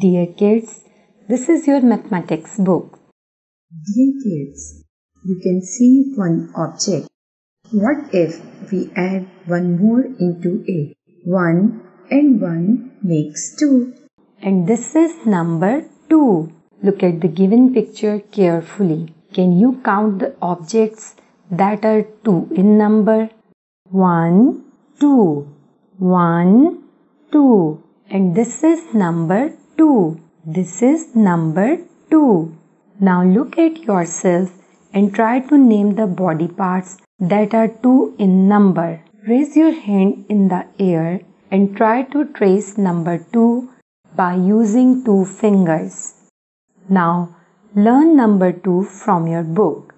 Dear kids, this is your mathematics book. Dear kids, you can see one object. What if we add one more into it? 1 and 1 makes 2. And this is number 2. Look at the given picture carefully. Can you count the objects that are 2 in number? 1, 2, 1, 2. And this is number 2. This is number 2. Now look at yourself and try to name the body parts that are 2 in number. Raise your hand in the air and try to trace number 2 by using 2 fingers. Now learn number 2 from your book.